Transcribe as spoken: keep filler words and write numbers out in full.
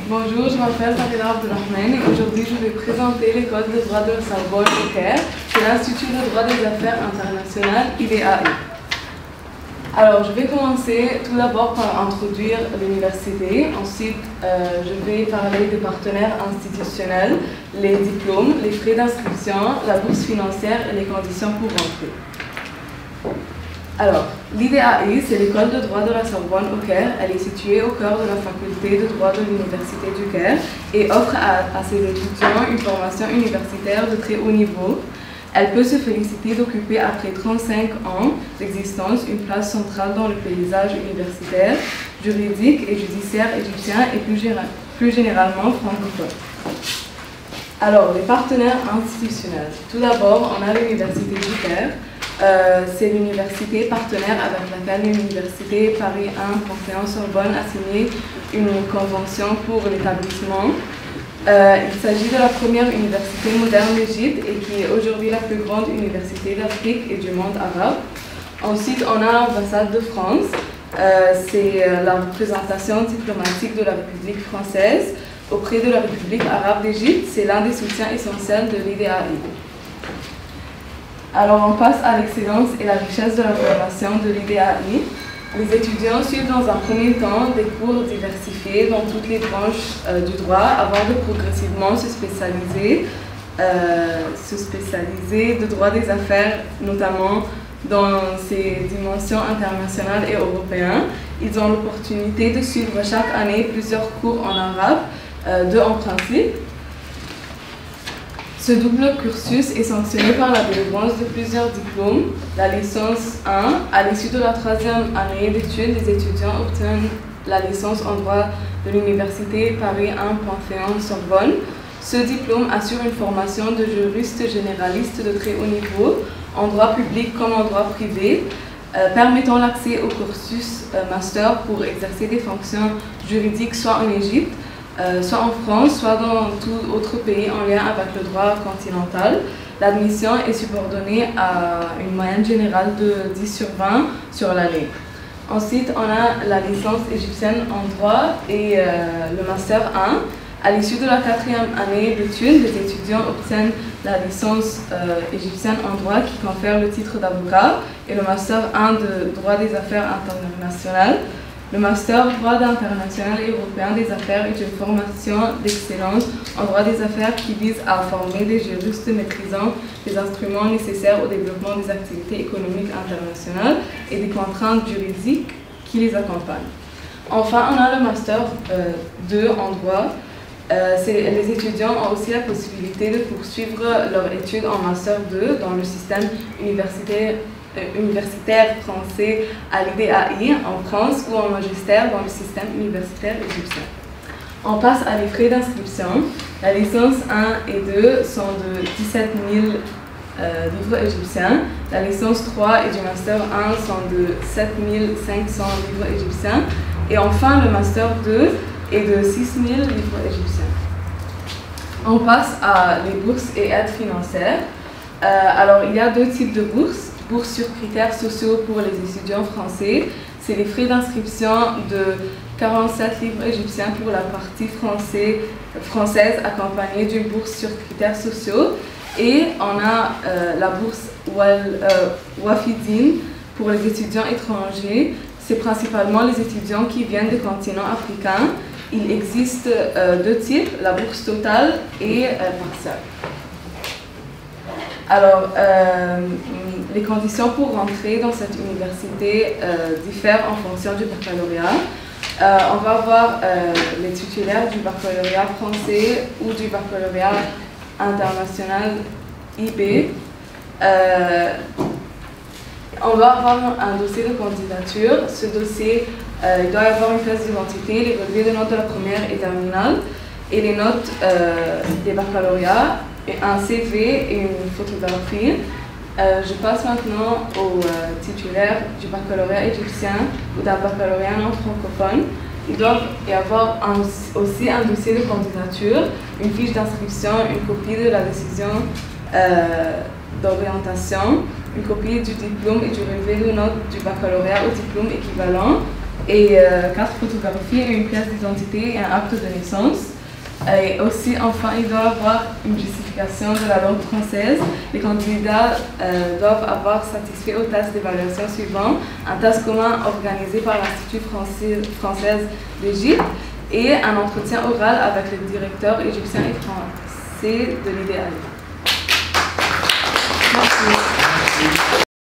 Bonjour, je m'appelle Farida Abdelrahman et aujourd'hui je vais présenter l'école de droit de la Sorbonne au Caire chez l'Institut de droit des affaires internationales I D A I. Alors je vais commencer tout d'abord par introduire l'université, ensuite euh, je vais parler des partenaires institutionnels, les diplômes, les frais d'inscription, la bourse financière et les conditions pour rentrer. Alors, l'I D A I, c'est l'école de droit de la Sorbonne au Caire. Elle est située au cœur de la faculté de droit de l'Université du Caire et offre à, à ses étudiants une formation universitaire de très haut niveau. Elle peut se féliciter d'occuper, après trente-cinq ans d'existence, une place centrale dans le paysage universitaire, juridique et judiciaire égyptien et plus, plus généralement francophone. Alors, les partenaires institutionnels. Tout d'abord, on a l'Université du Caire. Euh, c'est l'université partenaire avec laquelle l'Université Paris un Panthéon-Sorbonne a signé une convention pour l'établissement. Euh, il s'agit de la première université moderne d'Égypte et qui est aujourd'hui la plus grande université d'Afrique et du monde arabe. Ensuite, on a l'ambassade de France. Euh, c'est la représentation diplomatique de la République française auprès de la République arabe d'Égypte. C'est l'un des soutiens essentiels de l'I D A I. Alors on passe à l'excellence et la richesse de la formation de l'I D A I. Les étudiants suivent dans un premier temps des cours diversifiés dans toutes les branches euh, du droit avant de progressivement se spécialiser, euh, se spécialiser de droit des affaires, notamment dans ses dimensions internationales et européennes. Ils ont l'opportunité de suivre chaque année plusieurs cours en arabe, euh, deux en principe. Ce double cursus est sanctionné par la délivrance de plusieurs diplômes. La licence un, à l'issue de la troisième année d'études, les étudiants obtiennent la licence en droit de l'Université Paris un Panthéon-Sorbonne. Ce diplôme assure une formation de juriste généraliste de très haut niveau, en droit public comme en droit privé, euh, permettant l'accès au cursus euh, master pour exercer des fonctions juridiques soit en Égypte, Euh, soit en France, soit dans tout autre pays en lien avec le droit continental. L'admission est subordonnée à une moyenne générale de dix sur vingt sur l'année. Ensuite, on a la licence égyptienne en droit et euh, le master un. À l'issue de la quatrième année d'études, les étudiants obtiennent la licence euh, égyptienne en droit qui confère le titre d'avocat et le master un de droit des affaires internationales. Le master droit international et européen des affaires est une formation d'excellence en droit des affaires qui vise à former des juristes maîtrisant les instruments nécessaires au développement des activités économiques internationales et des contraintes juridiques qui les accompagnent. Enfin, on a le master euh, deux en droit. Euh, les étudiants ont aussi la possibilité de poursuivre leurs études en master deux dans le système universitaire universitaire français à l'I D A I en France ou en magistère dans le système universitaire égyptien. On passe à les frais d'inscription. La licence un et deux sont de dix-sept mille euh, livres égyptiens. La licence trois et du master un sont de sept mille cinq cents livres égyptiens. Et enfin, le master deux est de six mille livres égyptiens. On passe à les bourses et aides financières. Euh, alors, il y a deux types de bourses. Bourse sur critères sociaux pour les étudiants français, c'est les frais d'inscription de quarante-sept livres égyptiens pour la partie français, française accompagnée d'une bourse sur critères sociaux. Et on a euh, la bourse Wal, euh, Wafidine pour les étudiants étrangers. C'est principalement les étudiants qui viennent des continents africains. Il existe euh, deux types, la bourse totale et euh, partielle. Alors, euh, les conditions pour rentrer dans cette université euh, diffèrent en fonction du baccalauréat. Euh, on va avoir euh, les titulaires du baccalauréat français ou du baccalauréat international I B. Euh, on va avoir un dossier de candidature. Ce dossier, euh, il doit y avoir une pièce d'identité, les relevés de notes de la première et terminale, et les notes euh, des baccalauréats, et un C V et une photographie. Euh, je passe maintenant aux euh, titulaires du baccalauréat égyptien ou d'un baccalauréat non francophone. Il doit y avoir un, aussi un dossier de candidature, une fiche d'inscription, une copie de la décision euh, d'orientation, une copie du diplôme et du relevé de notes du baccalauréat au diplôme équivalent, et euh, quatre photographies, une pièce d'identité et un acte de naissance. Et aussi, enfin, il doit avoir une justification de la langue française. Les candidats euh, doivent avoir satisfait aux tests d'évaluation suivants. Un test commun organisé par l'Institut français d'Égypte et un entretien oral avec le directeur égyptien et français de l'idéal. Merci.